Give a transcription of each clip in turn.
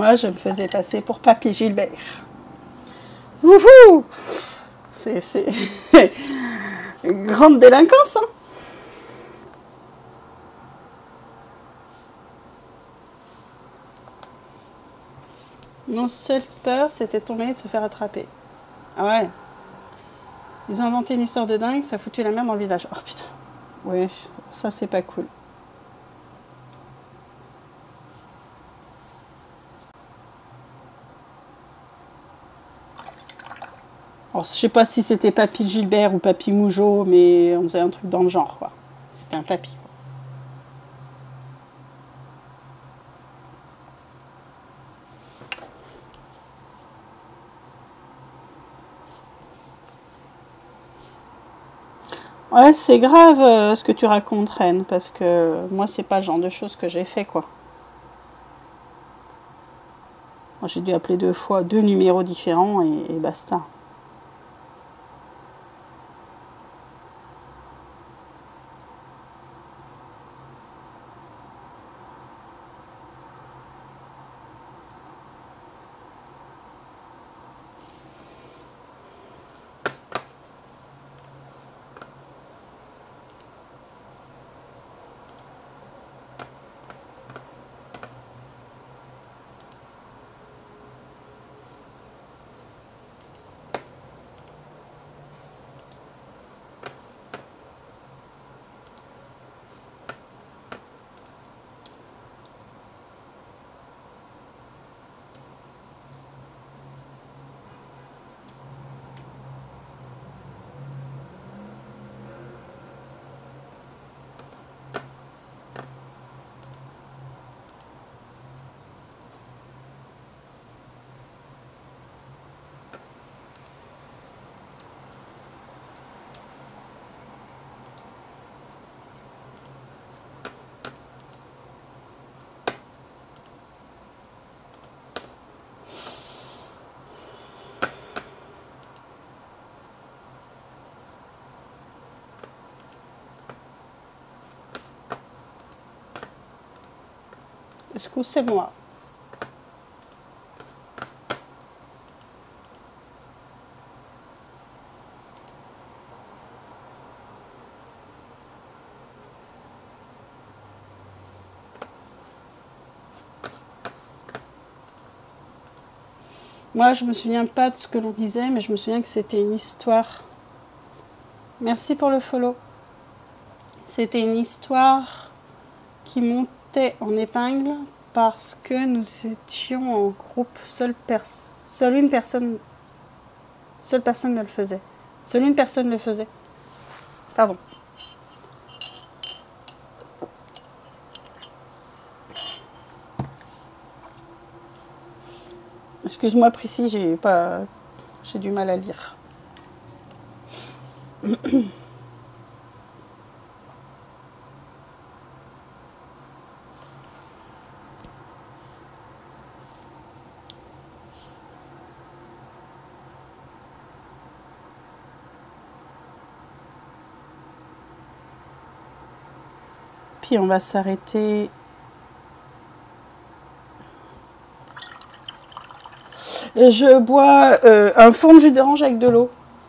Moi, je me faisais passer pour Papy Gilbert. Wouhou! C'est grande délinquance, hein. Mon seul peur, c'était de tomber et de se faire attraper. Ah ouais. Ils ont inventé une histoire de dingue, ça a foutu la merde dans le village. Oh putain. Ouais, ça c'est pas cool. Alors, je sais pas si c'était Papy Gilbert ou Papy Mougeot, mais on faisait un truc dans le genre, quoi. C'était un papy, quoi. Ouais, c'est grave ce que tu racontes, Reine, parce que moi, c'est pas le genre de choses que j'ai fait, quoi. Moi, j'ai dû appeler 2 fois, 2 numéros différents et basta. Excusez-moi. Moi, je me souviens pas de ce que l'on disait, mais je me souviens que c'était une histoire. Merci pour le follow. C'était une histoire qui montait en épingle parce que nous étions en groupe. Seule une personne ne le faisait. Seule une personne le faisait. Pardon. Excuse-moi, Prissy, j'ai du mal à lire. Puis on va s'arrêter. Et je bois un fond de jus d'orange avec de l'eau.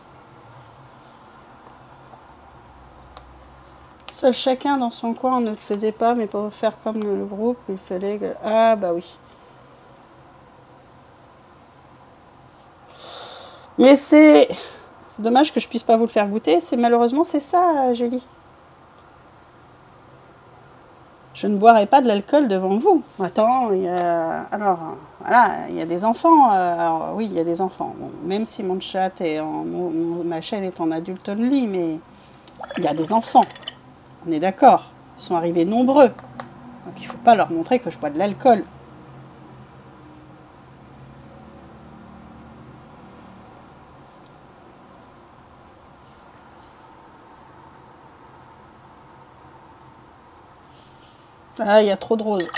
Seul chacun dans son coin, on ne le faisait pas, mais pour faire comme le groupe, il fallait que... Ah bah oui. Mais c'est dommage que je puisse pas vous le faire goûter. Malheureusement c'est ça, Julie. Je ne boirai pas de l'alcool devant vous. Attends, alors voilà, il y a des enfants. Alors oui, il y a des enfants. Bon, même si mon chat ma chaîne est en adulte only, mais il y a des enfants. On est d'accord. Ils sont arrivés nombreux. Donc il ne faut pas leur montrer que je bois de l'alcool. Ah, il y a trop de roses.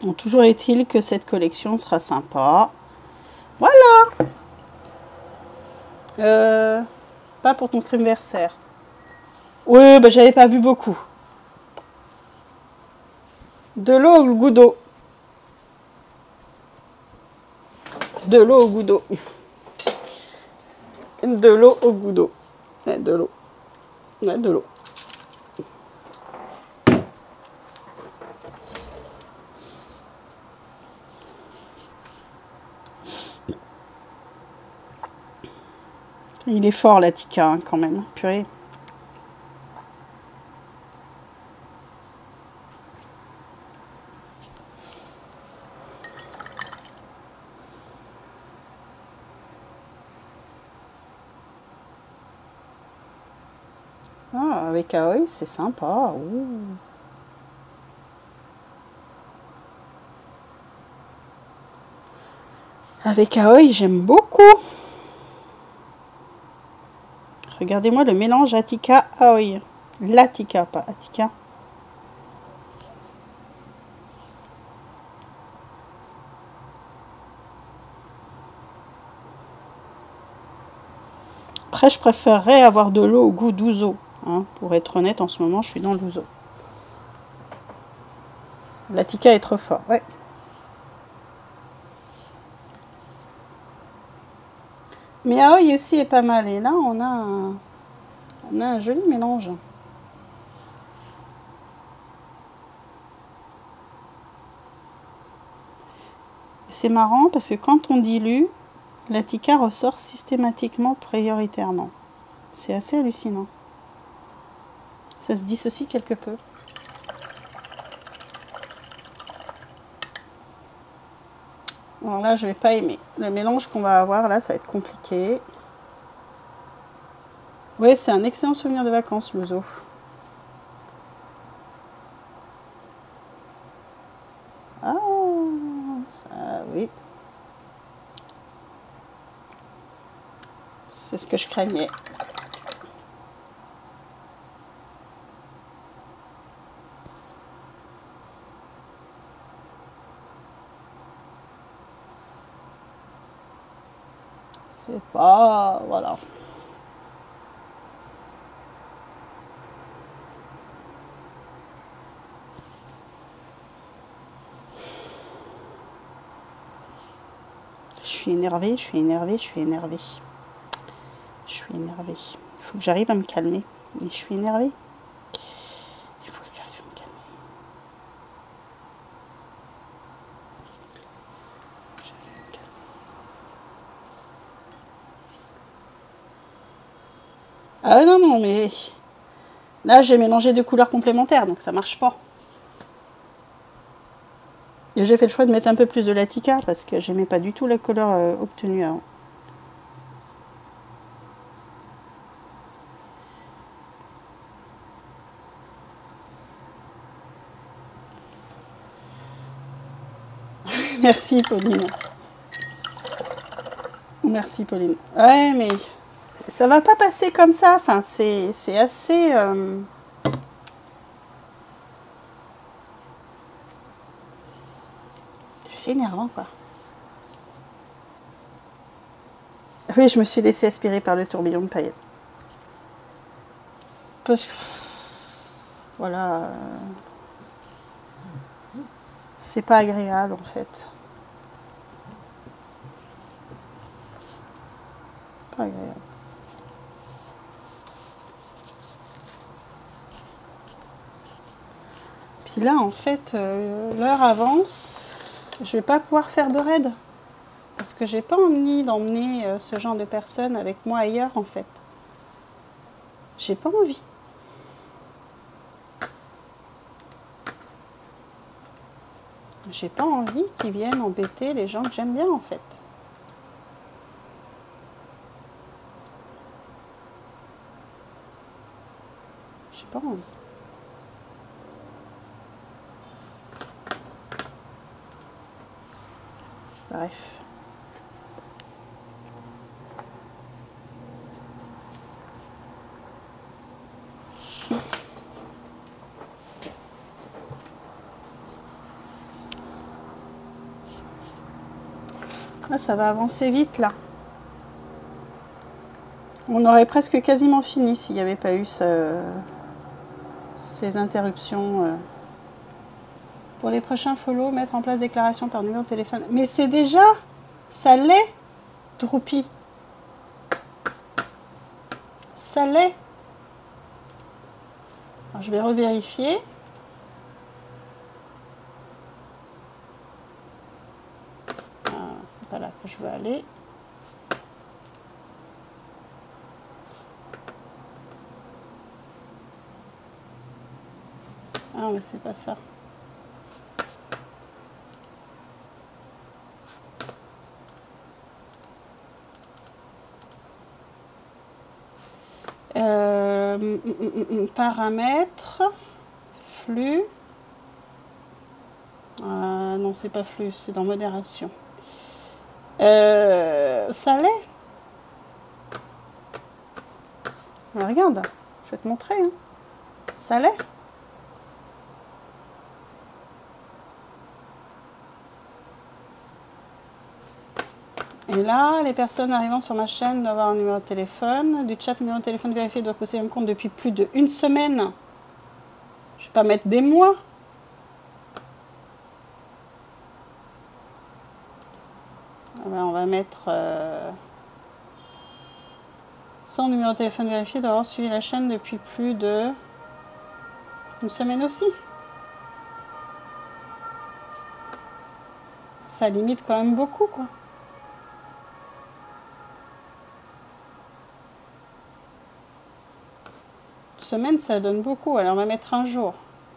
Bon, toujours est-il que cette collection sera sympa. Voilà. Pas pour ton streamversaire. Oui, bah, j'avais pas bu beaucoup. De l'eau au goût d'eau. De l'eau au goût d'eau. De l'eau au goût d'eau. Ouais, de l'eau. Ouais, de l'eau. Il est fort, l'Attica, hein, quand même. Purée. Ah, avec Aoi, c'est sympa. Ouh. Avec Aoi, j'aime beaucoup. Regardez-moi le mélange Attica Aoi. L'Attica, pas Attica. Après, je préférerais avoir de l'eau au goût d'ouzo. Hein. Pour être honnête, en ce moment, je suis dans l'ouzo. L'Attica est trop fort, ouais. Mais Aoi aussi est pas mal. Et là, on a un joli mélange. C'est marrant parce que quand on dilue, l'Attica ressort systématiquement prioritairement. C'est assez hallucinant. Ça se dissocie quelque peu. Alors là, je vais pas aimer. Le mélange qu'on va avoir là, ça va être compliqué. Oui, c'est un excellent souvenir de vacances, l'ouzo. Ah, ça, oui. C'est ce que je craignais. C'est pas... Voilà. Je suis énervée, je suis énervée, je suis énervée. Je suis énervée. Il faut que j'arrive à me calmer. Mais je suis énervée. Il faut que j'arrive à me calmer. J'arrive à me calmer. Ah non, non, mais... Là, j'ai mélangé deux couleurs complémentaires, donc ça marche pas. Et j'ai fait le choix de mettre un peu plus de l'Attica, parce que j'aimais pas du tout la couleur obtenue avant. Merci, Pauline. Merci, Pauline. Ouais, mais ça va pas passer comme ça. Enfin, c'est assez... C'est énervant, quoi. Oui, je me suis laissée aspirer par le tourbillon de paillettes. Parce que... Voilà... C'est pas agréable, en fait. Pas agréable. Puis là, en fait, l'heure avance. Je vais pas pouvoir faire de raid. Parce que j'ai pas envie d'emmener ce genre de personnes avec moi ailleurs, en fait. J'ai pas envie. J'ai pas envie qu'ils viennent embêter les gens que j'aime bien, en fait. J'ai pas envie. Bref. Là, ça va avancer vite, là. On aurait presque quasiment fini s'il n'y avait pas eu ces interruptions. Pour les prochains follow, mettre en place déclaration par numéro de téléphone. Mais c'est déjà... Ça l'est, Droupi. Ça l'est. Alors, je vais revérifier. Ah, c'est pas là que je veux aller. Ah, mais c'est pas ça. Paramètres, flux. Non, c'est pas flux, c'est dans modération. Ça l'est. Regarde, je vais te montrer. Hein. Ça l'est. Et là, les personnes arrivant sur ma chaîne doivent avoir un numéro de téléphone. Du chat, numéro de téléphone vérifié doit posséder un compte depuis plus d'1 semaine. Je vais pas mettre des mois. Ah ben, on va mettre sans numéro de téléphone vérifié doit avoir suivi la chaîne depuis plus de 1 semaine aussi. Ça limite quand même beaucoup, quoi. Semaine, ça donne beaucoup. Alors, on va mettre un jour.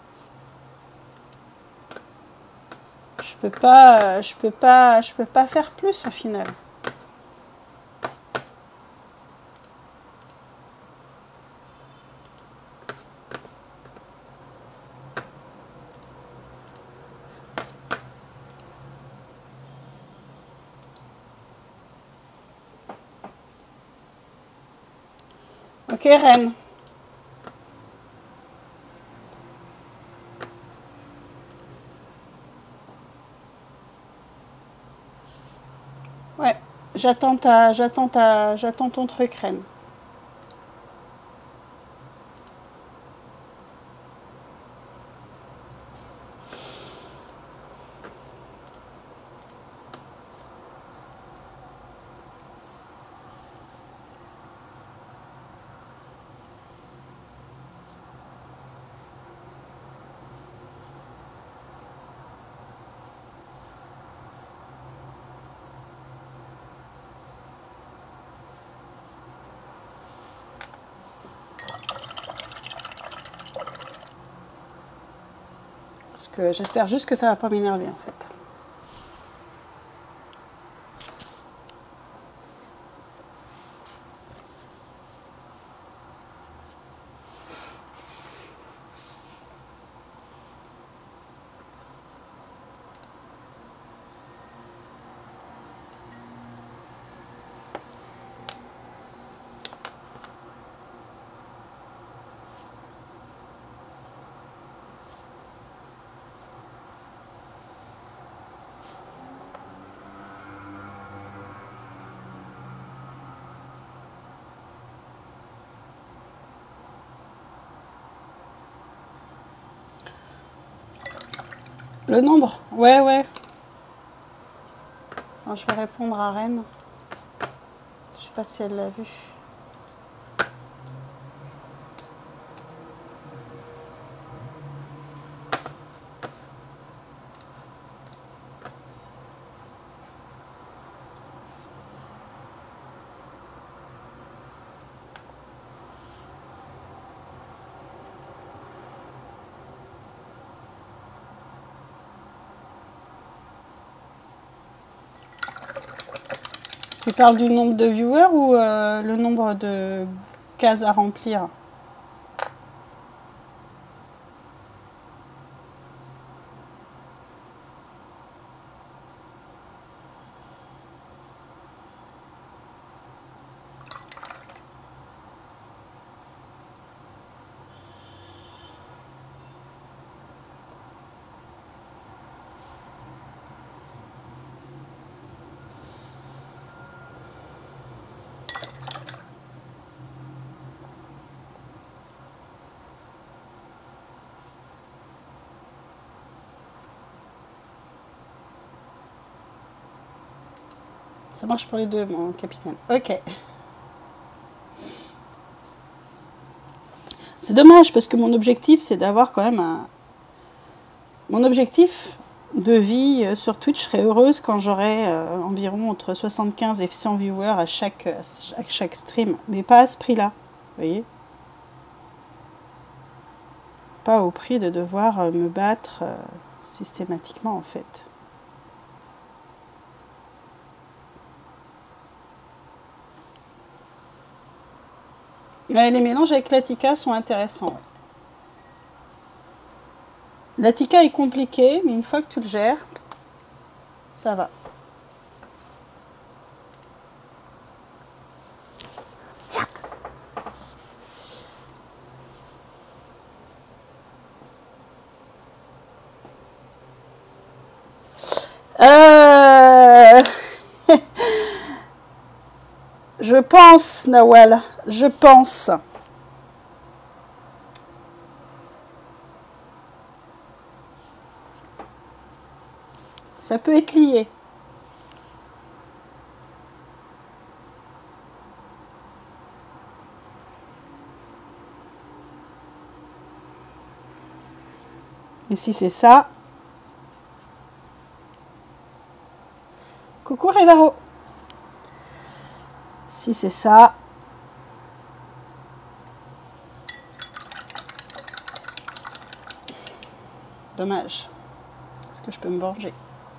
Je peux pas faire plus au final. Ok, Rennes. Ouais, j'attends ton truc, Rennes. Parce que j'espère juste que ça va pas m'énerver en fait. Le nombre? Ouais, ouais. Alors, je vais répondre à Rennes. Je sais pas si elle l'a vu. Tu parles du nombre de viewers ou le nombre de cases à remplir? Ça marche pour les deux, mon capitaine. Ok. C'est dommage parce que mon objectif, c'est d'avoir quand même un... Mon objectif de vie sur Twitch, je serais heureuse quand j'aurai environ entre 75 et 100 viewers à chaque stream. Mais pas à ce prix-là, vous voyez. Pas au prix de devoir me battre systématiquement, en fait. Ouais, les mélanges avec l'Attica sont intéressants. L'Attica est compliqué, mais une fois que tu le gères, ça va. Je pense, Nawal, je pense. Ça peut être lié. Mais si c'est ça... Coucou Révaro. Si c'est ça... Dommage. Est-ce que je peux me venger?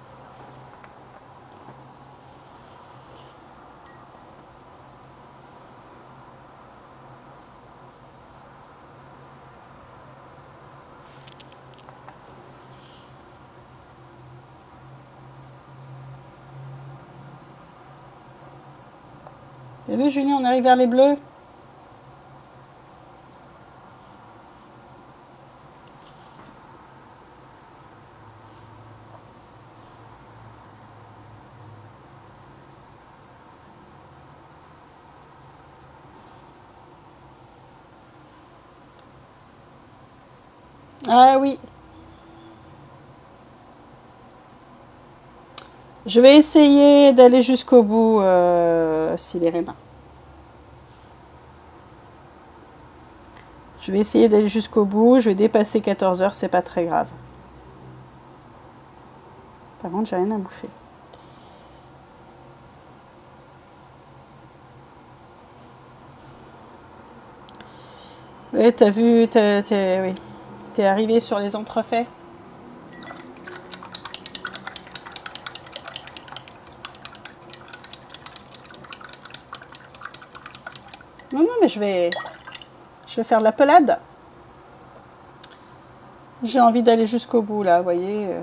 T'as vu, Julien, on arrive vers les bleus. Ah oui. Je vais essayer d'aller jusqu'au bout, Silérina. Je vais essayer d'aller jusqu'au bout. Je vais dépasser 14 heures, c'est pas très grave. Par contre, j'ai rien à bouffer. Oui, t'as vu, oui. T'es arrivé sur les entrefaits. Non, non, mais je vais faire de la pelade. J'ai envie d'aller jusqu'au bout, là, vous voyez.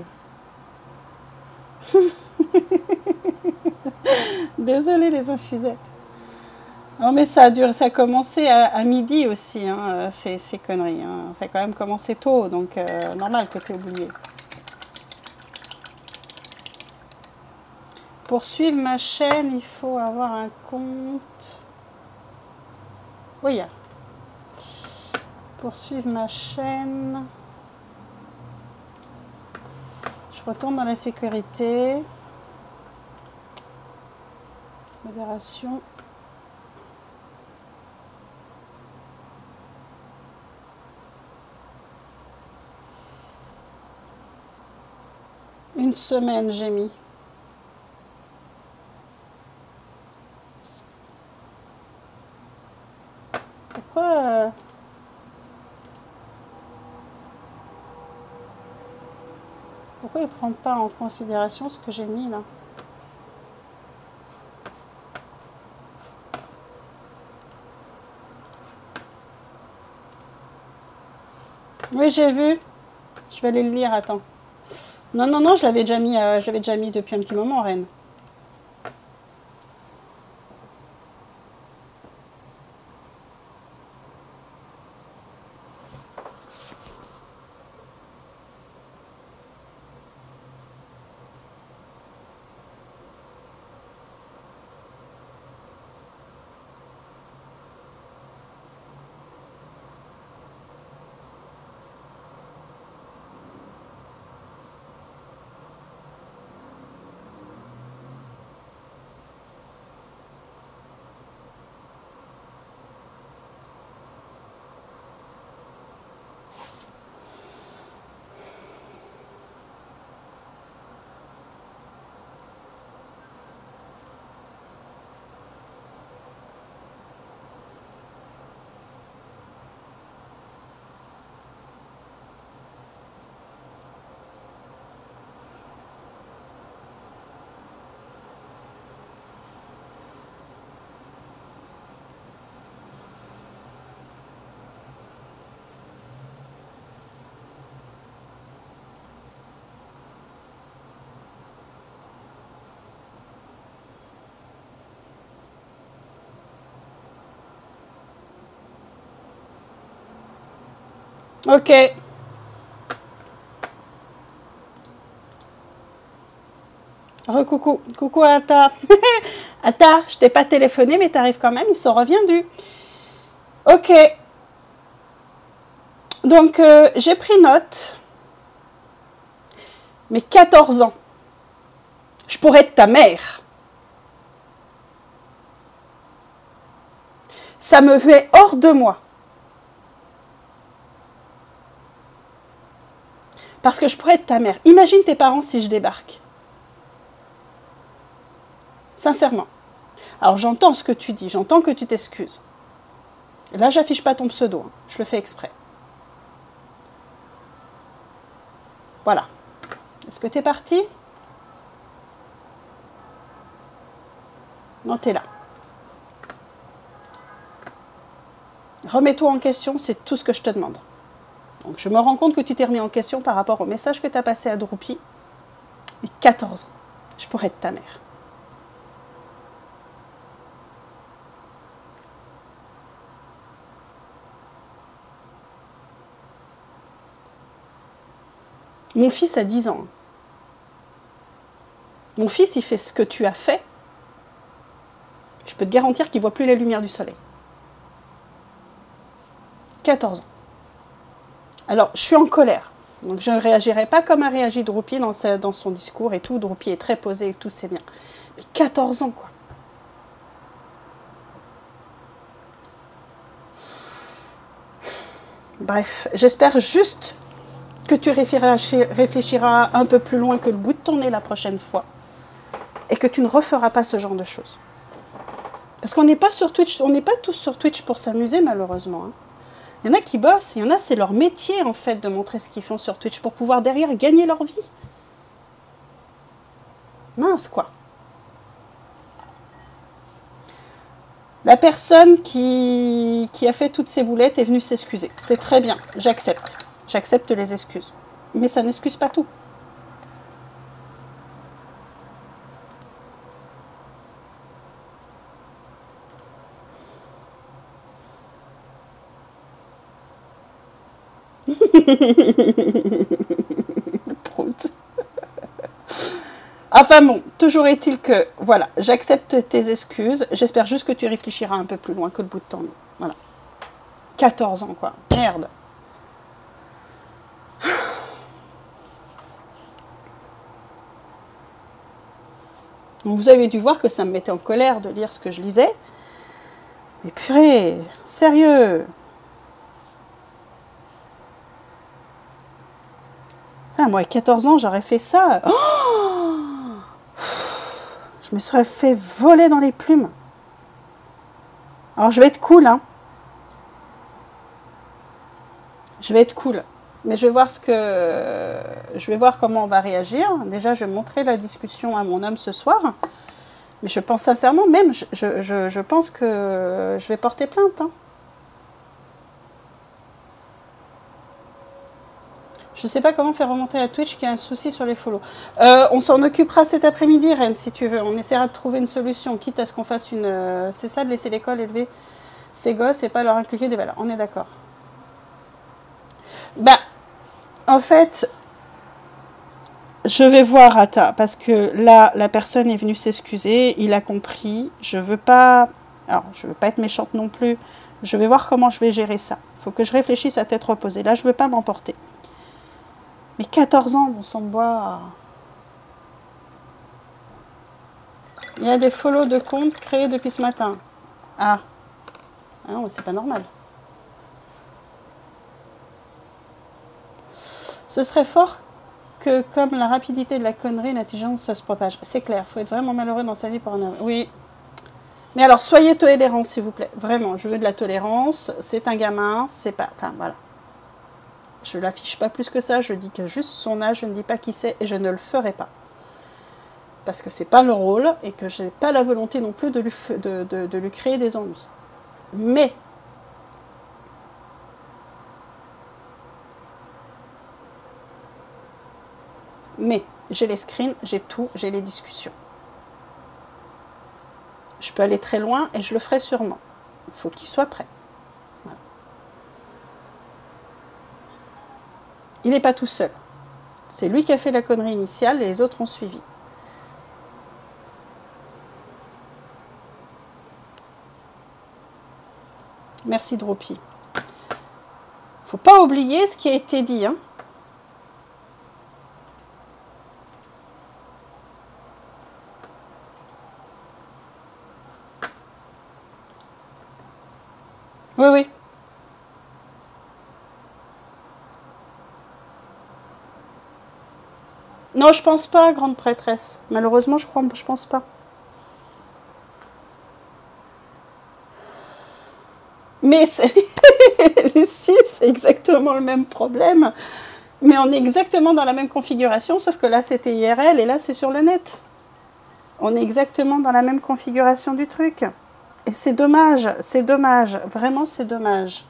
Désolée, les infusettes. Non, mais ça a commencé à midi aussi, hein, ces conneries. Hein. Ça a quand même commencé tôt, donc normal que tu aies oublié. Pour suivre ma chaîne, il faut avoir un compte. Oui, pour suivre ma chaîne, je retourne dans la sécurité. Modération. Une semaine, j'ai mis. Pourquoi il ne prend pas en considération ce que j'ai mis là? Oui, j'ai vu. Je vais aller le lire, attends. Non, non, non, je l'avais déjà mis depuis un petit moment, Reine. Ok. Recoucou. Coucou Ata. Ata, je t'ai pas téléphoné, mais t'arrives quand même, ils sont reviendus. Ok. Donc, j'ai pris note. Mais 14 ans. Je pourrais être ta mère. Ça me fait hors de moi. Parce que je pourrais être ta mère. Imagine tes parents si je débarque. Sincèrement. Alors j'entends ce que tu dis, j'entends que tu t'excuses. Là, j'affiche pas ton pseudo, hein. Je le fais exprès. Voilà. Est-ce que t'es parti? Non, t'es là. Remets-toi en question, c'est tout ce que je te demande. Donc je me rends compte que tu t'es remis en question par rapport au message que tu as passé à Droupi. Mais 14 ans, je pourrais être ta mère. Mon fils a 10 ans. Mon fils, il fait ce que tu as fait. Je peux te garantir qu'il ne voit plus la lumière du soleil. 14 ans. Alors, je suis en colère. Donc, je ne réagirai pas comme a réagi Droupi dans son discours et tout. Droupi est très posé et tout, c'est bien. Mais 14 ans, quoi. Bref, j'espère juste que tu réfléchiras un peu plus loin que le bout de ton nez la prochaine fois. Et que tu ne referas pas ce genre de choses. Parce qu'on n'est pas sur Twitch, on n'est pas tous sur Twitch pour s'amuser, malheureusement. Hein. Il y en a qui bossent, il y en a, c'est leur métier, en fait, de montrer ce qu'ils font sur Twitch pour pouvoir, derrière, gagner leur vie. Mince, quoi. La personne qui a fait toutes ces boulettes est venue s'excuser. C'est très bien, j'accepte. J'accepte les excuses. Mais ça n'excuse pas tout. Prout. Enfin bon, toujours est-il que, voilà, j'accepte tes excuses. J'espère juste que tu réfléchiras un peu plus loin que le bout de ton nez. Voilà. 14 ans, quoi. Merde. Donc vous avez dû voir que ça me mettait en colère de lire ce que je lisais. Mais purée, sérieux. Ah, moi, à 14 ans, j'aurais fait ça. Oh, je me serais fait voler dans les plumes. Alors, je vais être cool, hein. Je vais être cool. Mais je vais voir comment on va réagir. Déjà, je vais montrer la discussion à mon homme ce soir. Mais je pense sincèrement, même, je pense que je vais porter plainte. Hein. Je ne sais pas comment faire remonter à Twitch qu'il y a un souci sur les follow. On s'en occupera cet après-midi, Rennes, si tu veux. On essaiera de trouver une solution, quitte à ce qu'on fasse une... c'est ça, de laisser l'école élever ses gosses et pas leur inculquer des valeurs. On est d'accord. Bah, en fait, je vais voir Ata, parce que là, la personne est venue s'excuser, il a compris. Je veux pas être méchante non plus. Je vais voir comment je vais gérer ça. Il faut que je réfléchisse à tête reposée. Là, je veux pas m'emporter. Mais 14 ans, bon sang de bois. Il y a des follow de comptes créés depuis ce matin. Ah non, c'est pas normal. Ce serait fort que, comme la rapidité de la connerie, l'intelligence, ça se propage. C'est clair, il faut être vraiment malheureux dans sa vie pour un... Oui. Mais alors, soyez tolérants, s'il vous plaît. Vraiment, je veux de la tolérance. C'est un gamin, c'est pas... Enfin, voilà. Je ne l'affiche pas plus que ça, je dis que juste son âge, je ne dis pas qui c'est et je ne le ferai pas. Parce que c'est pas le rôle et que je n'ai pas la volonté non plus de lui créer des ennuis. Mais j'ai les screens, j'ai tout, j'ai les discussions. Je peux aller très loin et je le ferai sûrement. Il faut qu'il soit prêt. Voilà. Il n'est pas tout seul. C'est lui qui a fait la connerie initiale et les autres ont suivi. Merci Dropi. Faut pas oublier ce qui a été dit, hein. Oui, oui. Non, je pense pas, grande prêtresse. Malheureusement, je pense pas. Mais Lucie, c'est exactement le même problème. Mais on est exactement dans la même configuration, sauf que là, c'était IRL et là, c'est sur le net. On est exactement dans la même configuration du truc. Et c'est dommage, vraiment c'est dommage.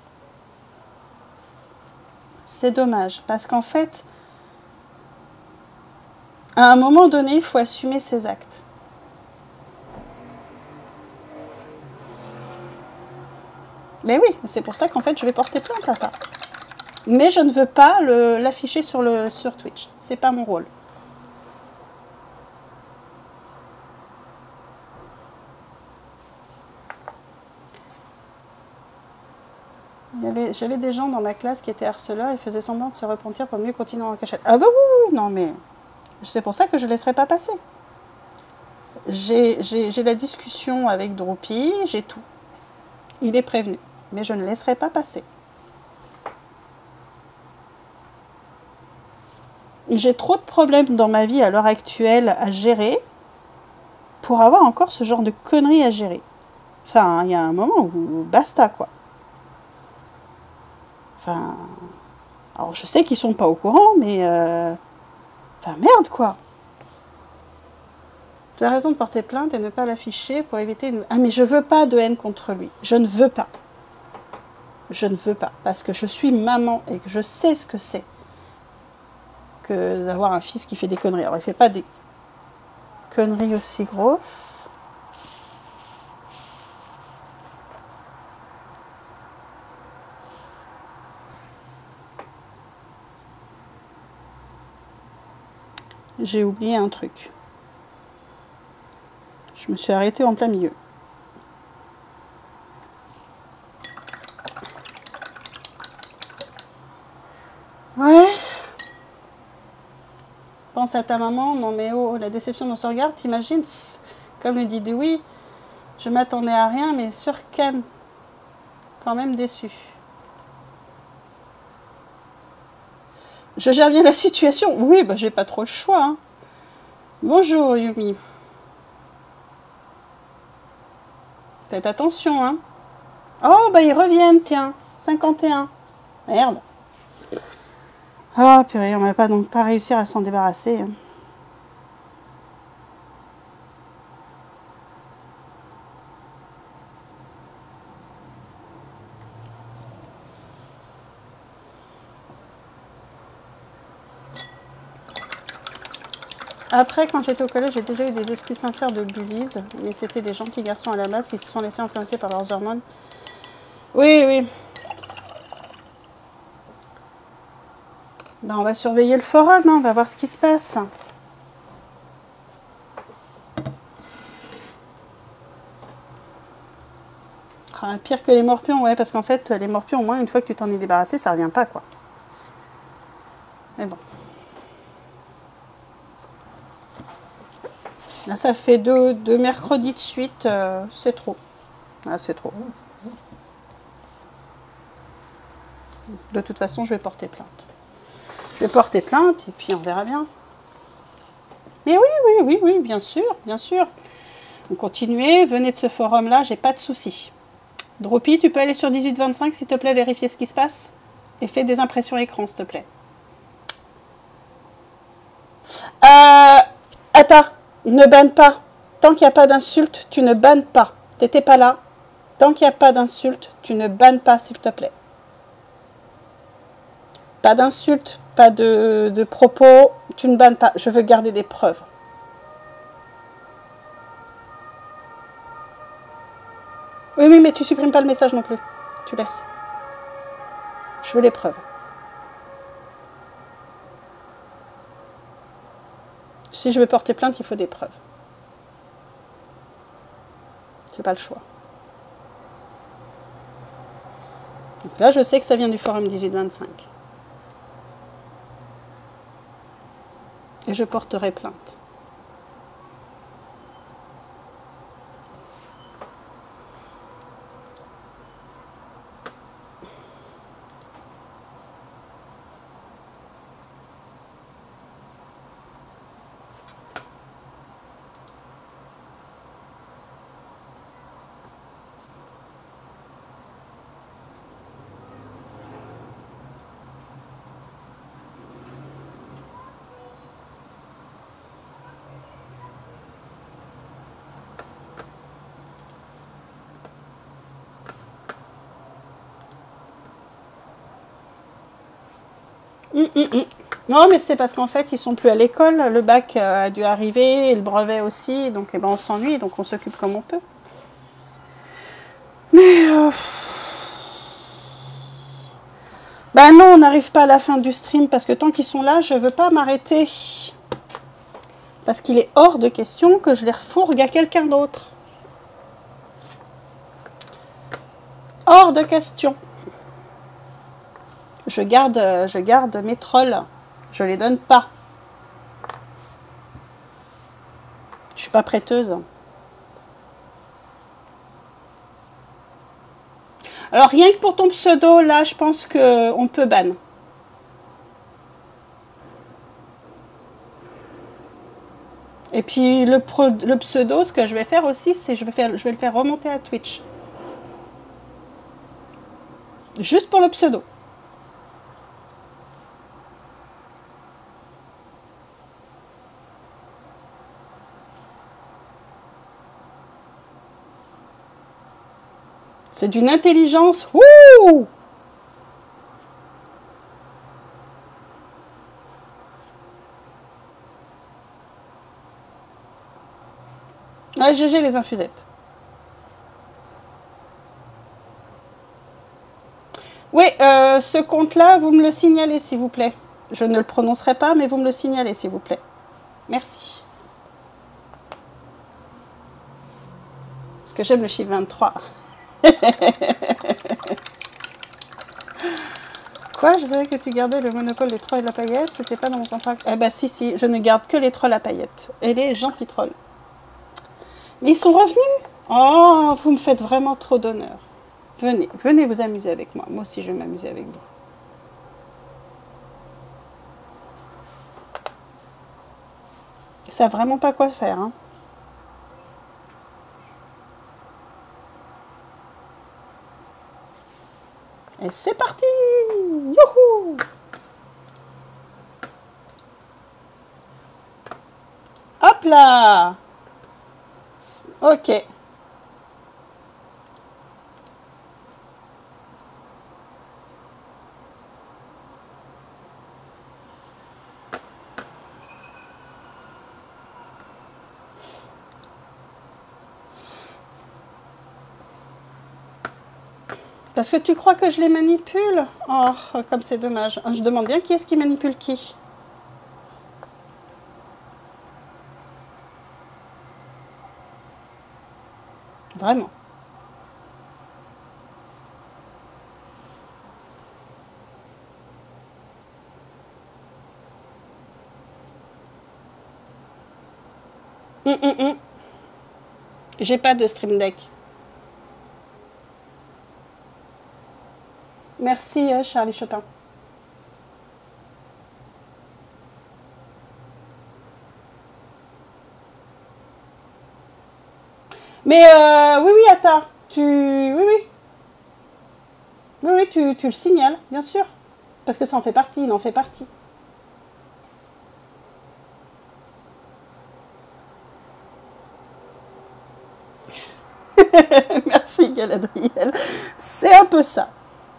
C'est dommage, parce qu'en fait, à un moment donné, il faut assumer ses actes. Mais oui, c'est pour ça qu'en fait, je vais porter plainte, papa. Mais je ne veux pas l'afficher sur Twitch. C'est pas mon rôle. J'avais des gens dans ma classe qui étaient harceleurs et faisaient semblant de se repentir pour mieux continuer en cachette. Ah bah oui, non mais... C'est pour ça que je ne laisserai pas passer. J'ai la discussion avec Dropi, j'ai tout. Il est prévenu. Mais je ne laisserai pas passer. J'ai trop de problèmes dans ma vie à l'heure actuelle à gérer pour avoir encore ce genre de conneries à gérer. Enfin, il y a un moment où basta, quoi. Enfin... Alors, je sais qu'ils sont pas au courant, mais... Enfin, merde, quoi. Tu as raison de porter plainte et ne pas l'afficher pour éviter une... Ah, mais je veux pas de haine contre lui. Je ne veux pas. Je ne veux pas. Parce que je suis maman et que je sais ce que c'est que d'avoir un fils qui fait des conneries. Alors, il fait pas des conneries aussi grosses. J'ai oublié un truc. Je me suis arrêtée en plein milieu. Ouais. Pense à ta maman. Non mais oh, la déception dans son regard. T'imagines, comme le dit Dewey, je m'attendais à rien, mais sur Ken, quand même déçu. Je gère bien la situation. Oui, bah j'ai pas trop le choix. Hein. Bonjour Yumi. Faites attention, hein. Oh, bah ils reviennent, tiens. 51. Merde. Ah, purée, on va pas donc pas réussir à s'en débarrasser. Hein. Après, quand j'étais au collège, j'ai déjà eu des excuses sincères de bullies, mais c'était des gentils garçons à la base qui se sont laissés influencer par leurs hormones. Oui, oui. Ben, on va surveiller le forum, hein, on va voir ce qui se passe. Ah, pire que les morpions, ouais, parce qu'en fait, les morpions, au moins, une fois que tu t'en es débarrassé, ça revient pas, quoi. Mais bon. Là, ça fait deux mercredis de suite, c'est trop. Ah, c'est trop. De toute façon, je vais porter plainte. Je vais porter plainte et puis on verra bien. Mais oui, bien sûr, bien sûr. Vous continuez, venez de ce forum-là, j'ai pas de soucis. Dropi, tu peux aller sur 1825, s'il te plaît, vérifier ce qui se passe. Et fais des impressions écran, s'il te plaît. Attends, ne banne pas. Tant qu'il n'y a pas d'insulte, tu ne bannes pas. T'étais pas là. Tant qu'il n'y a pas d'insulte, tu ne bannes pas, s'il te plaît. Pas d'insulte, pas de propos, tu ne bannes pas. Je veux garder des preuves. Oui, mais tu supprimes pas le message non plus. Tu laisses. Je veux les preuves. si je veux porter plainte, il faut des preuves. J'ai pas le choix. Donc là, je sais que ça vient du forum 1825. Et je porterai plainte. Non, mais c'est parce qu'en fait, ils sont plus à l'école. Le bac a dû arriver, et le brevet aussi. Donc, eh ben, on s'ennuie, donc on s'occupe comme on peut. Mais... ben non, on n'arrive pas à la fin du stream, parce que tant qu'ils sont là, je ne veux pas m'arrêter. Parce qu'il est hors de question que je les refourgue à quelqu'un d'autre. Hors de question. Je garde mes trolls. Je les donne pas. Je suis pas prêteuse. Alors rien que pour ton pseudo, là, je pense qu'on peut ban. Et puis le pseudo, ce que je vais faire aussi, c'est je vais le faire remonter à Twitch. Juste pour le pseudo. C'est d'une intelligence. Wouh! Ouais, GG les infusettes. Oui, ce compte-là, vous me le signalez, s'il vous plaît. Je ne le prononcerai pas, mais vous me le signalez, s'il vous plaît. Merci. Parce que j'aime le chiffre 23. Quoi? Je savais que tu gardais le monopole des trolls et de la paillette. C'était pas dans mon contrat. Eh ben si, je ne garde que les trolls à paillettes. Et les gentils trolls. Mais ils sont revenus. Oh, vous me faites vraiment trop d'honneur. Venez vous amuser avec moi. Moi aussi, je vais m'amuser avec vous. Ils savent vraiment pas quoi faire, hein. Et c'est parti! Youhou! Hop là! Ok. Parce que tu crois que je les manipule? Oh, comme c'est dommage. Je demande bien qui est-ce qui manipule qui. Vraiment. J'ai pas de Stream Deck. Merci Charlie Chopin. Mais oui, Atta, oui, tu le signales, bien sûr. Parce que ça en fait partie, il en fait partie. Merci Galadriel. C'est un peu ça.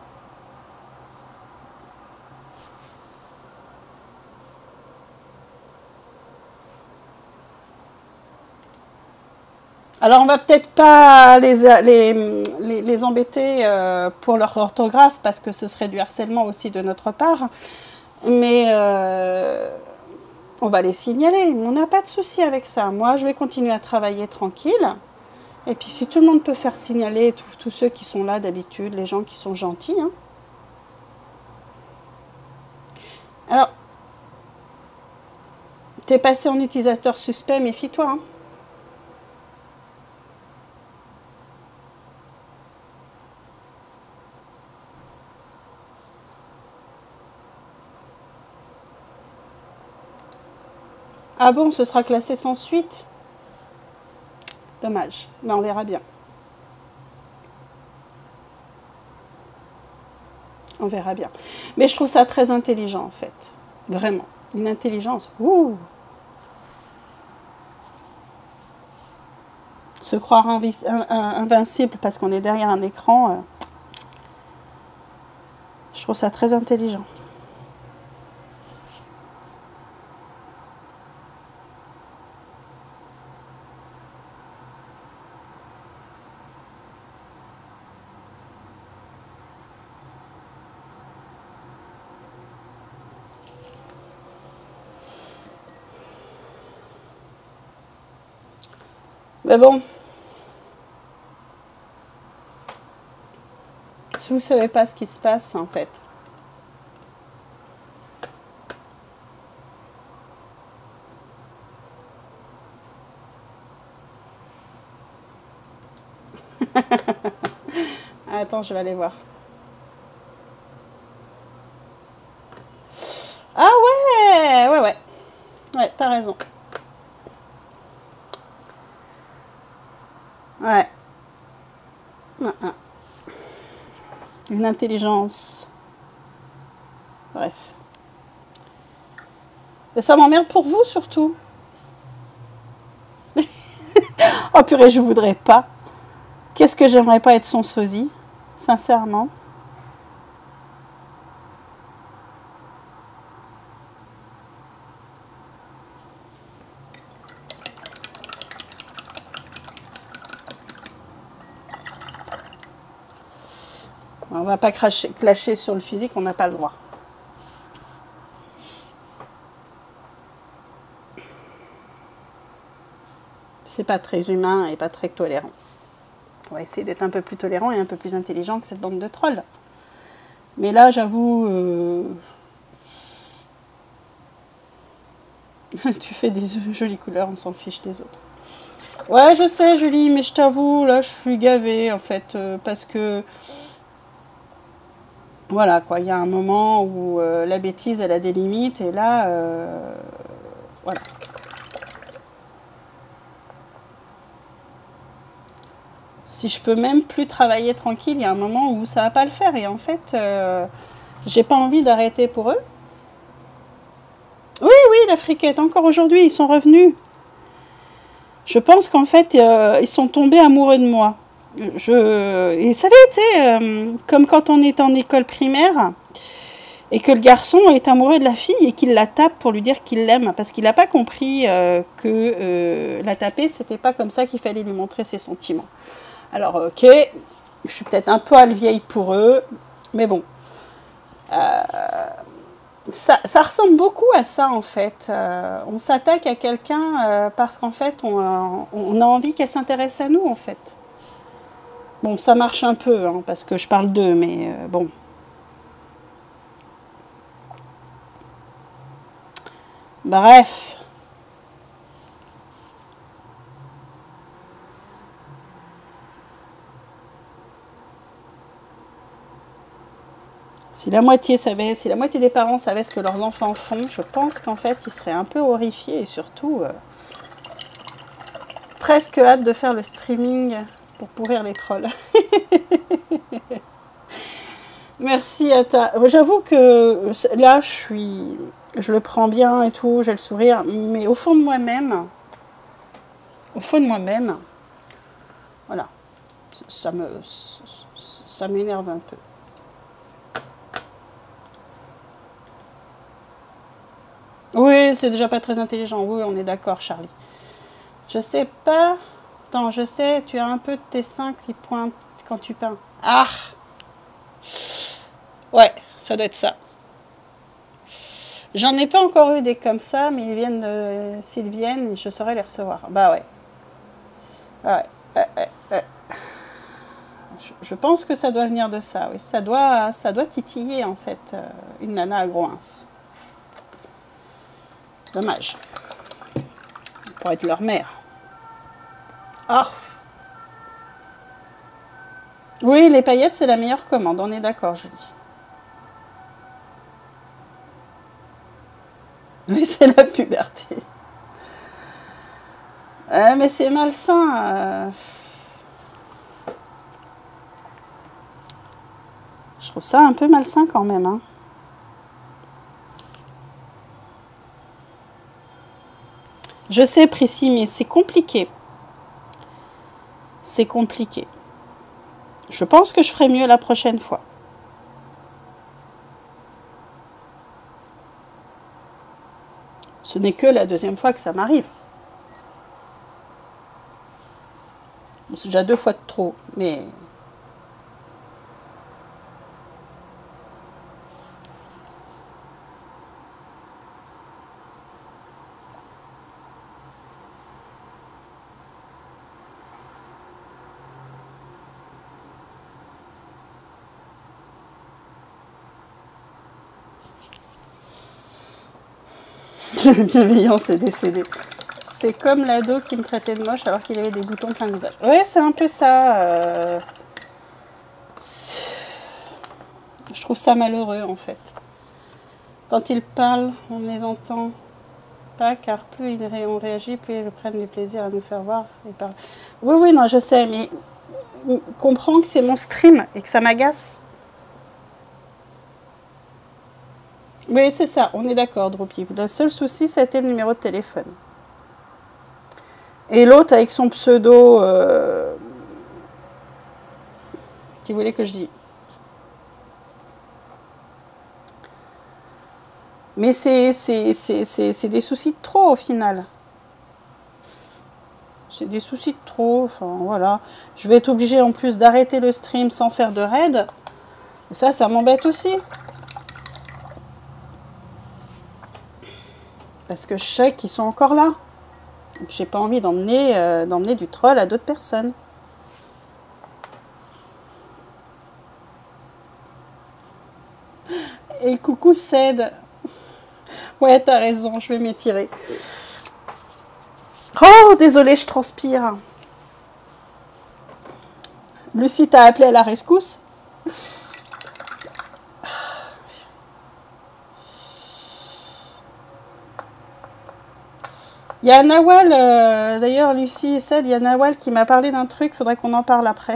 Alors, on va peut-être pas les embêter pour leur orthographe, parce que ce serait du harcèlement aussi de notre part. Mais on va les signaler. On n'a pas de souci avec ça. Moi, je vais continuer à travailler tranquille. Et puis, si tout le monde peut faire signaler, tous ceux qui sont là d'habitude, les gens qui sont gentils. Hein. Alors, t'es passé en utilisateur suspect, méfie-toi. Hein. Ah bon, ce sera classé sans suite? Dommage, mais on verra bien. On verra bien. Mais je trouve ça très intelligent en fait. Vraiment. Une intelligence. Ouh. Se croire invincible parce qu'on est derrière un écran. Je trouve ça très intelligent. Mais bon, si vous ne savez pas ce qui se passe, en fait. Attends, je vais aller voir. Ah ouais. Ouais, t'as raison. Ouais. Une intelligence. Bref. Et ça m'emmerde pour vous, surtout. Oh purée, je voudrais pas. Qu'est-ce que j'aimerais pas être son sosie, sincèrement. On va pas clasher sur le physique, on n'a pas le droit. C'est pas très humain et pas très tolérant. On va essayer d'être un peu plus tolérant et un peu plus intelligent que cette bande de trolls. Mais là, j'avoue, tu fais des jolies couleurs, on s'en fiche des autres. Ouais, je sais, Julie, mais je t'avoue, là, je suis gavée, en fait, parce que... Voilà, quoi, il y a un moment où la bêtise, elle a des limites, et là, voilà. Si je peux même plus travailler tranquille, il y a un moment où ça va pas le faire, et en fait, j'ai pas envie d'arrêter pour eux. Oui, la friquette, encore aujourd'hui, ils sont revenus. Je pense qu'en fait, ils sont tombés amoureux de moi. Et vous savez, tu sais, comme quand on est en école primaire et que le garçon est amoureux de la fille et qu'il la tape pour lui dire qu'il l'aime parce qu'il n'a pas compris que la taper, c'était pas comme ça qu'il fallait lui montrer ses sentiments. Alors, ok, je suis peut-être un peu à la vieille pour eux, mais bon. Ça ressemble beaucoup à ça, en fait. On s'attaque à quelqu'un parce qu'en fait, on a envie qu'elle s'intéresse à nous, en fait. Bon, ça marche un peu, hein, parce que je parle d'eux, mais bon. Bref. Si la moitié des parents savaient ce que leurs enfants font, je pense qu'en fait, ils seraient un peu horrifiés et surtout presque hâte de faire le streaming pour pourrir les trolls. Merci Ata. J'avoue que là, je le prends bien et tout, j'ai le sourire, mais au fond de moi-même, voilà, ça m'énerve un peu. Oui, c'est déjà pas très intelligent. Oui, on est d'accord, Charlie. Je sais pas. Attends, je sais, tu as un peu de tes seins qui pointent quand tu peins. Ah! Ouais, ça doit être ça. J'en ai pas encore eu des comme ça, mais ils viennent s'ils viennent, je saurais les recevoir. Bah ouais. Ouais. Je pense que ça doit venir de ça, oui. Ça doit titiller, en fait, une nana à gros ins. Dommage. Pour être leur mère. Ah. Oui, les paillettes, c'est la meilleure commande, on est d'accord, Julie. Oui, c'est la puberté. Mais c'est malsain. Je trouve ça un peu malsain quand même. Hein. Je sais, Prissy, mais c'est compliqué. C'est compliqué. Je pense que je ferai mieux la prochaine fois. Ce n'est que la deuxième fois que ça m'arrive. C'est déjà 2 fois de trop, mais... La bienveillance est décédée. C'est comme l'ado qui me traitait de moche alors qu'il avait des boutons plein le visage. Ouais, c'est un peu ça. Je trouve ça malheureux, en fait. Quand ils parlent, on ne les entend pas, car plus on réagit, plus ils prennent du plaisir à nous faire voir et parler. Oui, oui, non, je sais, mais comprends que c'est mon stream et que ça m'agace. Oui, c'est ça, on est d'accord, Droopy. Le seul souci, c'était le numéro de téléphone. Et l'autre avec son pseudo qui voulait que je dise. Mais c'est des soucis de trop au final. C'est des soucis de trop, enfin voilà. Je vais être obligée en plus d'arrêter le stream sans faire de raid. Ça m'embête aussi. Parce que je sais qu'ils sont encore là. Donc j'ai pas envie d'emmener du troll à d'autres personnes. Et coucou Ced. Ouais, t'as raison, je vais m'étirer. Oh, désolée, je transpire. Lucie t'a appelé à la rescousse. Il y a Nawal, d'ailleurs, Lucie et Ced, il y a Nawal qui m'a parlé d'un truc, faudrait qu'on en parle après.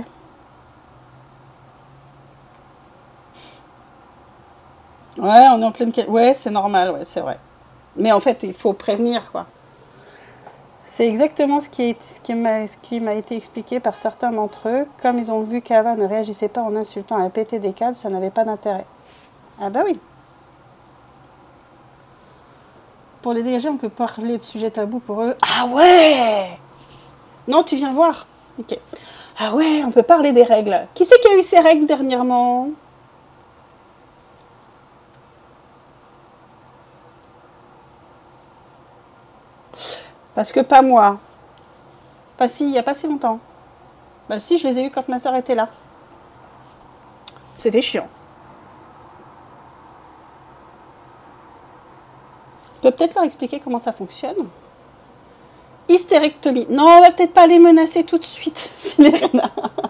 Ouais, on est en pleine... Ouais, c'est normal, ouais, c'est vrai. Mais en fait, il faut prévenir, quoi. C'est exactement ce qui m'a été expliqué par certains d'entre eux. Comme ils ont vu qu'Ava ne réagissait pas en insultant à péter des câbles, ça n'avait pas d'intérêt. Ah bah oui. Pour les DG, on peut parler de sujets tabous pour eux. Ah ouais! Non, tu viens voir. Ok. Ah ouais, on peut parler des règles. Qui c'est qui a eu ces règles dernièrement? Parce que pas moi. Pas si, il n'y a pas si longtemps. Bah si, je les ai eus quand ma soeur était là. C'était chiant. Je peux peut-être leur expliquer comment ça fonctionne. Hystérectomie. Non, on va peut-être pas les menacer tout de suite, Célérina.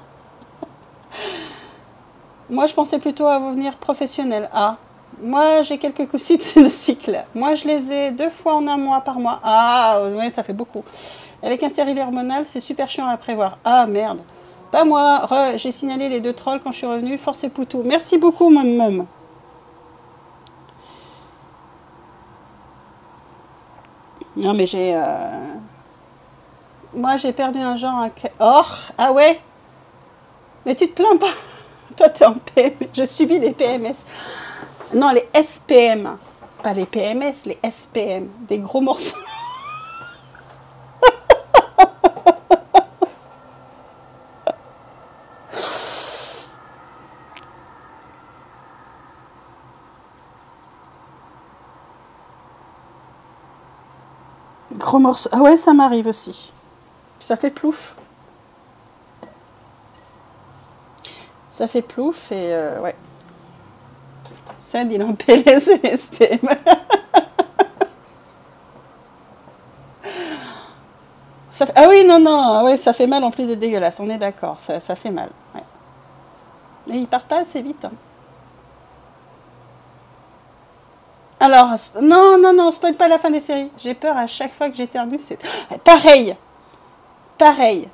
Moi, je pensais plutôt à venir professionnel. Ah, moi, j'ai quelques coups de cycle. Moi, je les ai 2 fois en un mois par mois. Ah, ouais, ça fait beaucoup. Avec un stérilet hormonal, c'est super chiant à prévoir. Ah, merde. Pas moi. J'ai signalé les 2 trolls quand je suis revenue. Force et poutou. Merci beaucoup, mum. Non, mais j'ai... Moi, j'ai perdu un genre... Oh, ah ouais. Mais tu te plains pas. Toi, t'es en PMS. Je subis les PMS. Non, les SPM. Pas les PMS, les SPM. Des gros morceaux. Gros morceau. Ah ouais, ça m'arrive aussi. Ça fait plouf. Ça fait plouf et ouais. Sad, il en PLS et SPM. Ah oui, non, non, ouais, ça fait mal en plus d'être dégueulasse, on est d'accord, ça fait mal. Ouais. Mais ils partent pas assez vite. Hein. Alors, non, non, non, spoil pas la fin des séries. J'ai peur à chaque fois que j'éternue, c'est pareil. Pareil.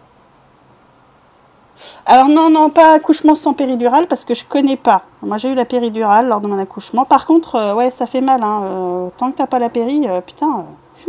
Alors non, non, pas accouchement sans péridurale parce que je connais pas. Moi j'ai eu la péridurale lors de mon accouchement. Par contre, ouais, ça fait mal. Hein. Tant que t'as pas la péri, putain,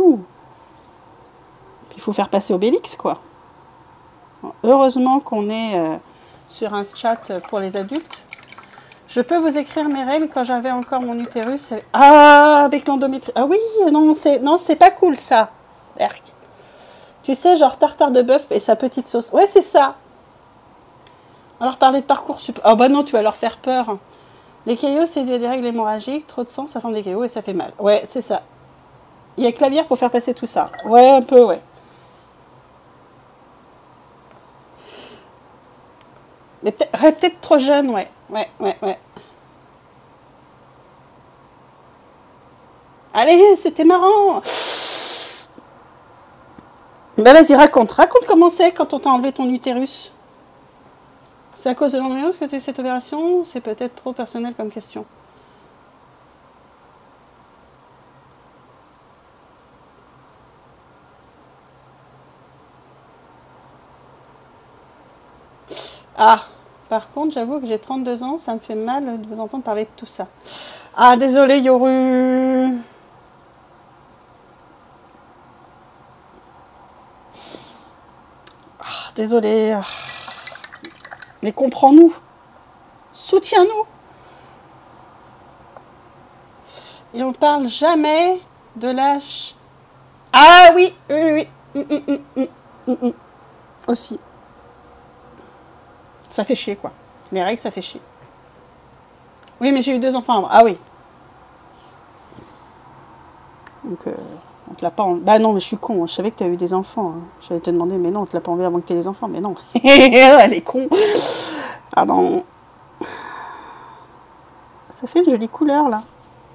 il faut faire passer Obélix quoi. Heureusement qu'on est sur un chat pour les adultes. Je peux vous écrire mes règles quand j'avais encore mon utérus. Ah, avec l'endométrie. Ah oui, non, c'est pas cool ça. Berk. Tu sais, genre tartare de bœuf et sa petite sauce. Ouais, c'est ça. Alors parler de parcours ah bah non, tu vas leur faire peur. Les caillots, c'est dû à des règles hémorragiques, trop de sang, ça forme des caillots et ça fait mal. Ouais, c'est ça. Il y a que la bière pour faire passer tout ça. Ouais, un peu, ouais. Mais peut-être trop jeune, ouais. Ouais, ouais, ouais. Allez, c'était marrant. Bah vas-y, raconte. Raconte comment c'est quand on t'a enlevé ton utérus. C'est à cause de l'endométriose que tu as eu cette opération? C'est peut-être trop personnel comme question. Ah, par contre, j'avoue que j'ai 32 ans, ça me fait mal de vous entendre parler de tout ça. Ah, désolé Yoru. Ah, désolé. Mais comprends-nous. Soutiens-nous. Et on parle jamais de l'âge. Ah oui, oui, oui. Aussi. Ça fait chier, quoi. Les règles, ça fait chier. Oui, mais j'ai eu 2 enfants. Ah oui. Donc, on te l'a pas... Bah non, mais je suis con. Je savais que tu as eu des enfants. Hein. J'allais te demander, mais non, on te l'a pas enlevé avant que tu aies des enfants. Mais non. Elle est con. Ah non. Ça fait une jolie couleur, là.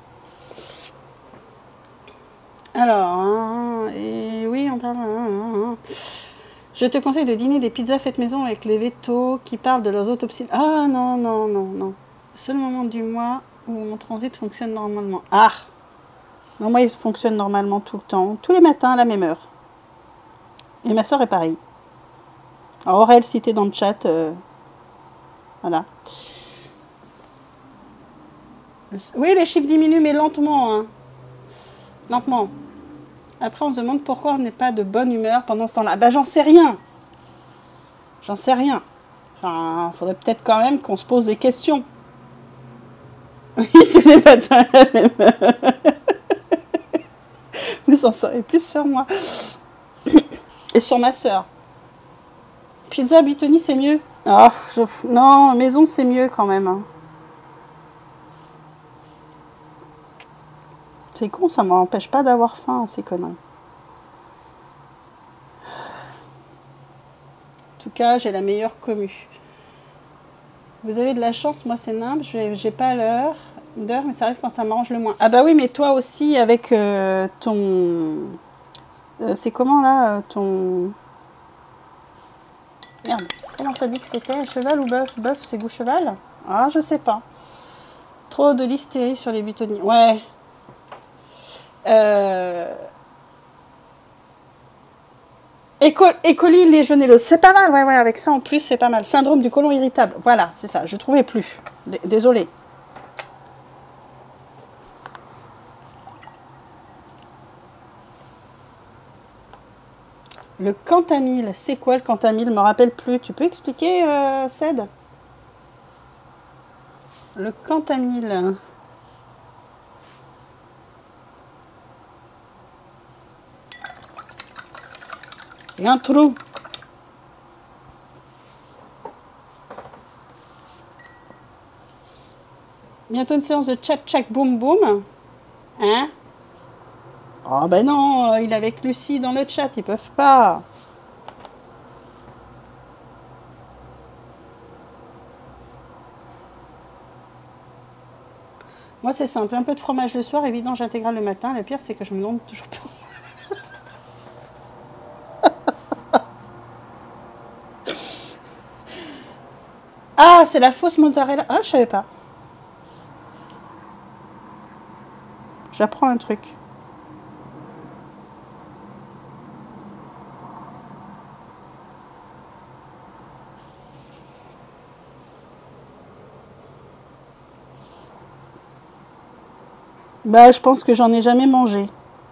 Alors, hein, et oui, on parle... Je te conseille de dîner des pizzas faites maison avec les vétos qui parlent de leurs autopsies. Ah non, non, non, non. Le seul moment du mois où mon transit fonctionne normalement. Ah non, moi, il fonctionne normalement tout le temps. Tous les matins à la même heure. Et ma soeur est pareil. Alors, Aurel, si t'es dans le chat, voilà. Oui, les chiffres diminuent, mais lentement. Hein. Lentement. Après, on se demande pourquoi on n'est pas de bonne humeur pendant ce temps-là. Bah, j'en sais rien. J'en sais rien. Enfin, faudrait peut-être quand même qu'on se pose des questions. Oui, tous les matins. Vous en saurez plus sur moi. Et sur ma soeur. Pizza Buitoni, c'est mieux. Oh, non, maison, c'est mieux quand même. Hein. C'est con, ça m'empêche pas d'avoir faim, ces conneries. En tout cas, j'ai la meilleure commu. Vous avez de la chance, moi c'est nimble, j'ai pas d'heure, mais ça arrive quand ça m'arrange le moins. Ah bah oui, mais toi aussi avec ton... c'est comment là, ton... Merde, comment t'as dit que c'était? Cheval ou bœuf? Bœuf, c'est goût cheval? Ah, je sais pas. Trop de l'hystérie sur les butonniers. Ouais. Écolie légionellose, c'est pas mal, ouais, avec ça en plus, c'est pas mal. Syndrome du côlon irritable, voilà, c'est ça, je trouvais plus. Désolée. Le Cantamil, c'est quoi le Cantamil? Je me rappelle plus. Tu peux expliquer, Ced? Le Cantamil. Il y a un trou. Bientôt une séance de tchac-tchac boum boum. Hein? Oh ben non, il est avec Lucie dans le chat, ils peuvent pas. Moi c'est simple, un peu de fromage le soir et vidange intégrale le matin. Le pire c'est que je me demande toujours pas. Ah, c'est la fausse mozzarella. Ah, je savais pas. J'apprends un truc. Bah, je pense que j'en ai jamais mangé.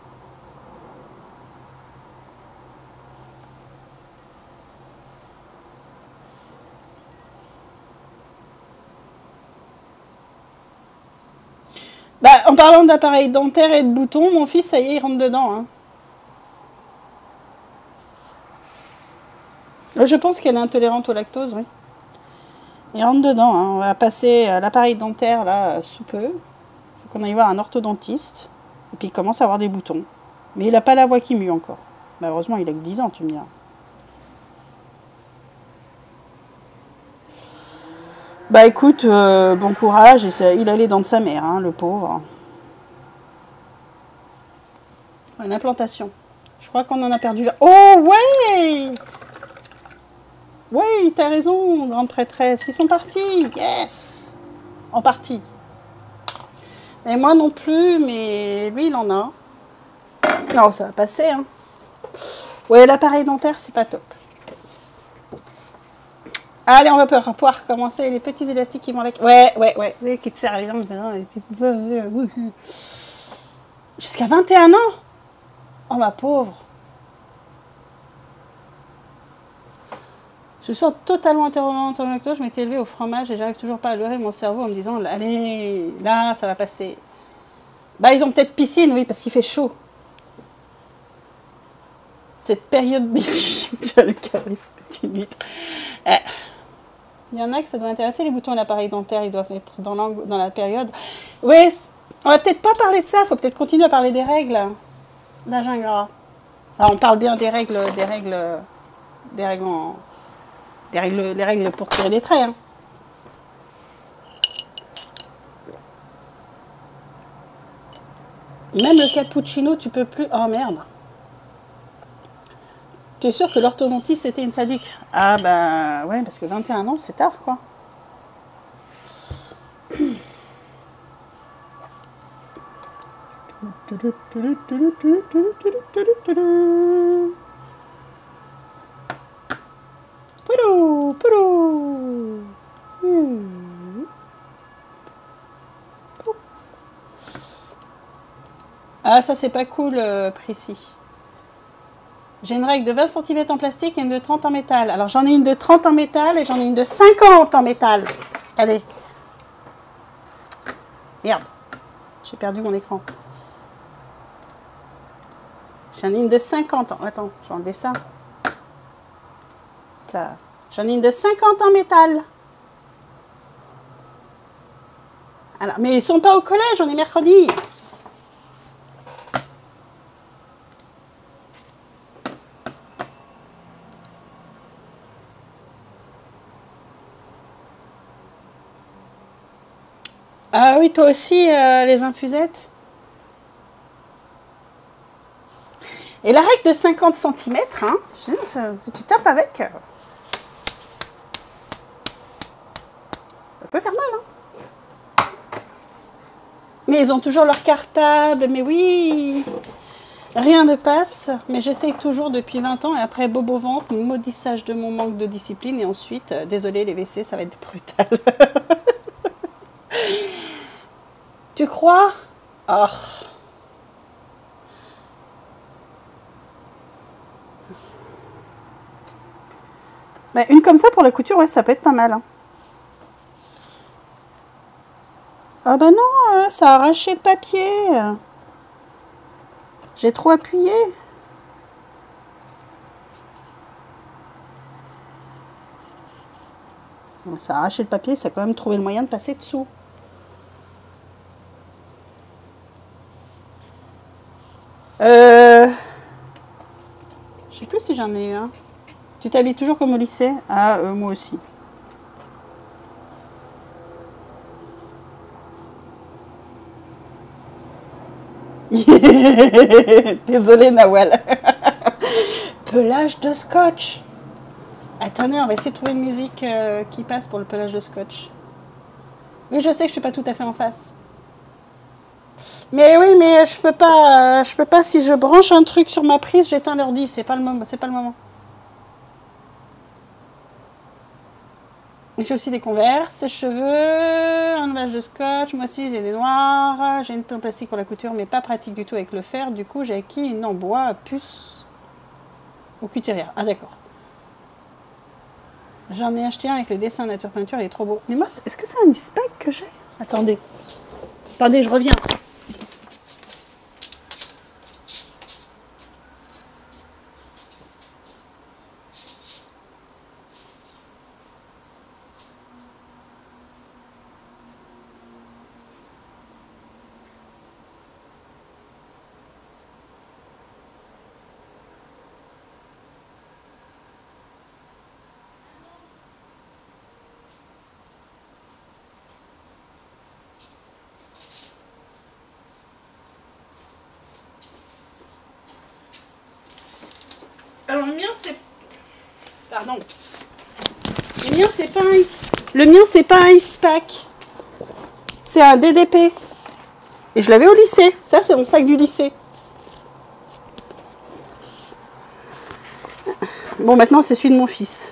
Bah, en parlant d'appareil dentaire et de boutons, mon fils, ça y est, il rentre dedans. Hein. Je pense qu'elle est intolérante au lactose, oui. Il rentre dedans. Hein. On va passer l'appareil dentaire là sous peu. Il faut qu'on aille voir un orthodontiste. Et puis il commence à avoir des boutons. Mais il n'a pas la voix qui mue encore. Bah, heureusement, il a que 10 ans, tu me diras. Bah écoute, bon courage. Il a les dents de sa mère, hein, le pauvre. Une implantation. Je crois qu'on en a perdu. Oh ouais! Oui, t'as raison, grande prêtresse. Ils sont partis. Yes! En partie. Et moi non plus, mais lui, il en a. Non, ça va passer. Hein. Ouais, l'appareil dentaire, c'est pas top. Allez, on va pouvoir commencer. Les petits élastiques qui vont avec. Ouais. Qui te serrent les jambes. Jusqu'à 21 ans? Oh, ma pauvre. Je sors totalement interrogante en lactose. Je m'étais élevée au fromage et j'arrive toujours pas à leurrer mon cerveau en me disant allez, là, ça va passer. Bah, ils ont peut-être piscine, oui, parce qu'il fait chaud. Cette période le charisme d'une huître. Il y en a que ça doit intéresser, les boutons à l'appareil dentaire, ils doivent être dans la période. Oui, on va peut-être pas parler de ça, il faut peut-être continuer à parler des règles d'âge ingrat. Alors, on parle bien des règles pour tirer des traits. Hein. Même le cappuccino, tu peux plus. Oh merde. Tu es sûr que l'orthodontiste c'était une sadique? Ah bah ouais, parce que 21 ans, c'est tard quoi. Poulou, poulou. Ah ça c'est pas cool, précis. J'ai une règle de 20 cm en plastique et une de 30 en métal. Alors j'en ai une de 30 en métal et j'en ai une de 50 en métal. Allez. Merde. J'ai perdu mon écran. J'en ai une de 50 ans. Attends, je vais enlever ça. J'en ai une de 50 en métal. Alors, mais ils sont pas au collège, on est mercredi. Ah oui, toi aussi, les infusettes. Et la règle de 50 cm, hein, tu tapes avec. Ça peut faire mal, hein. Mais ils ont toujours leur cartable, mais oui. Rien ne passe, mais j'essaye toujours depuis 20 ans. Et après, bobo ventre, maudissage de mon manque de discipline. Et ensuite, désolé, les WC, ça va être brutal. Tu crois? Oh. Bah, une comme ça pour la couture, ouais, ça peut être pas mal. Hein. Ah bah non, ça a arraché le papier. J'ai trop appuyé. Ça a arraché le papier, ça a quand même trouvé le moyen de passer dessous. j'en ai eu un. Tu t'habilles toujours comme au lycée? Ah, moi aussi. Désolée, Nawal. Pelage de scotch. Attendez, on va essayer de trouver une musique qui passe pour le pelage de scotch. Oui, je sais que je suis pas tout à fait en face. Mais oui, mais je peux pas. Si je branche un truc sur ma prise, j'éteins l'ordi. C'est pas le moment. C'est pas le moment. J'ai aussi des converses, cheveux, un nuage de scotch. Moi aussi, j'ai des noirs. J'ai une planche plastique pour la couture, mais pas pratique du tout avec le fer. Du coup, j'ai acquis une en bois puce au cutérière. Ah, d'accord. J'en ai acheté un avec les dessins nature peinture. Il est trop beau. Mais moi, est-ce que c'est un e-spec que j'ai? Attendez. Attendez, je reviens. Alors le mien c'est... Pardon. Le mien c'est pas un... Le mien c'est pas un Eastpak. C'est un DDP. Et je l'avais au lycée. Ça c'est mon sac du lycée. Bon maintenant c'est celui de mon fils.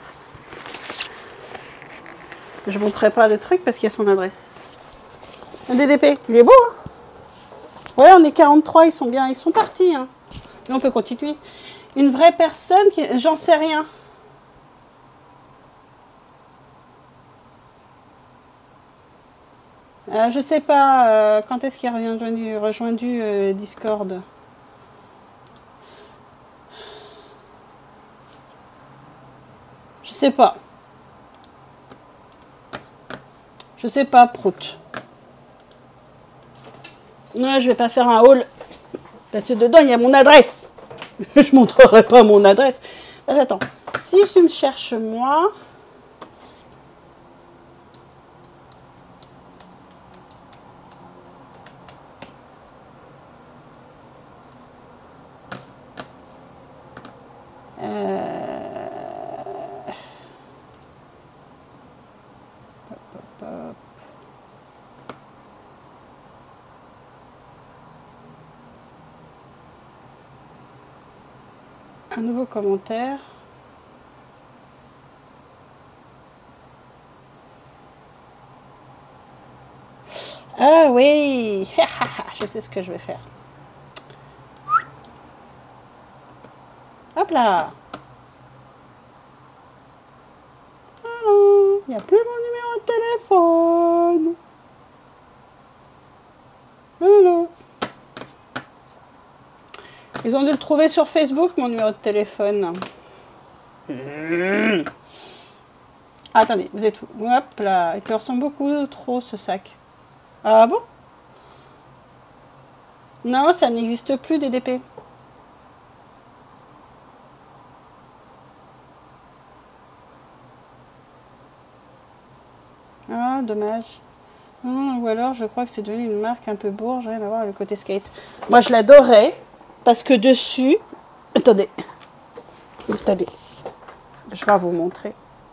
Je ne montrerai pas le truc parce qu'il y a son adresse. Un DDP. Il est beau hein. Ouais on est 43, ils sont bien. Ils sont partis hein. Mais on peut continuer. Une vraie personne, j'en sais rien. Je sais pas quand est-ce qu'il a rejoint Discord. Je sais pas. Je sais pas, Prout. Non, je vais pas faire un haul. Parce que dedans, il y a mon adresse. Je montrerai pas mon adresse. Attends. Si je me cherche moi... Un nouveau commentaire. Ah oui. Je sais ce que je vais faire. Hop là. Il n'y a plus mon numéro de téléphone. Voilà. Ils ont dû le trouver sur Facebook, mon numéro de téléphone. Ah, attendez, vous êtes où? Hop là. Il te ressemble beaucoup trop, ce sac. Ah bon? Non, ça n'existe plus, DDP. Ah, dommage. Ou alors, je crois que c'est devenu une marque un peu bourge, rien à voir avec le côté skate. Moi, je l'adorais, parce que dessus... Attendez. Attendez. Je vais vous montrer.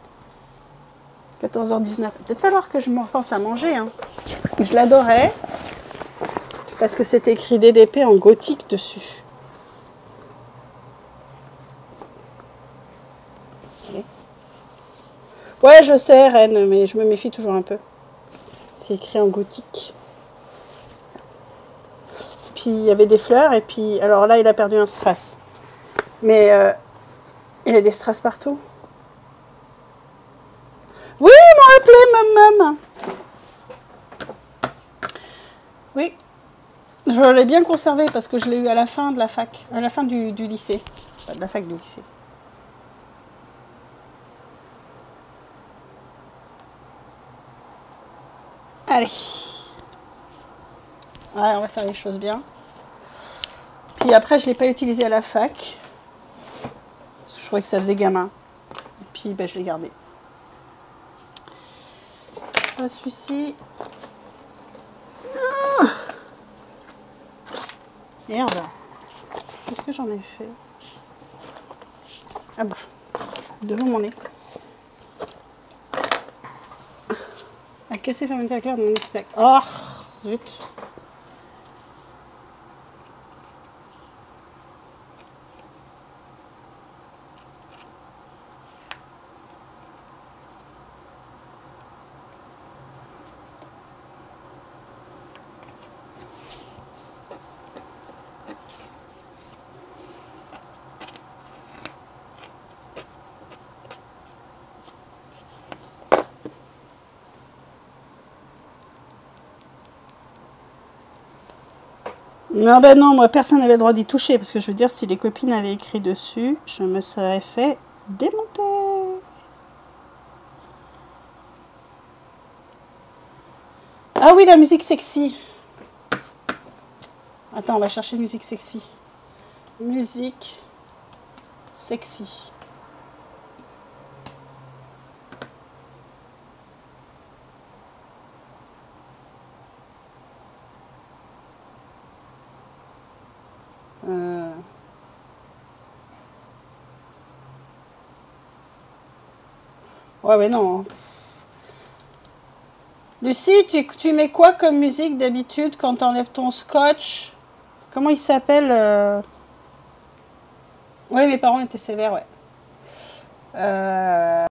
14h19. Peut-être falloir que je me force à manger. Hein. Je l'adorais, parce que c'est écrit DDP en gothique dessus. Ouais, je sais, Reine, mais je me méfie toujours un peu. C'est écrit en gothique. Puis il y avait des fleurs, et puis... Alors là, il a perdu un strass. Mais il y a des strass partout. Oui, ils m'ont appelé, maman. Oui. Je l'ai bien conservé, parce que je l'ai eu à la fin de la fac. À la fin du lycée. Pas de la fac, du lycée. Allez. Ouais, on va faire les choses bien. Puis après, je ne l'ai pas utilisé à la fac. trouvais que ça faisait gamin. Et puis ben, je l'ai gardé. Celui-ci. Ah, merde. Qu'est-ce que j'en ai fait? Ah bah, devant mon nez. A cassé fermeture éclair de mon expect. Oh, zut. Non, ben non, moi personne n'avait le droit d'y toucher parce que je veux dire, si les copines avaient écrit dessus, je me serais fait démonter. Ah oui, la musique sexy. Attends, on va chercher musique sexy. Musique sexy. Ouais, mais non. Lucie, tu mets quoi comme musique d'habitude quand tu enlèves ton scotch? Comment il s'appelle Ouais, mes parents étaient sévères, ouais.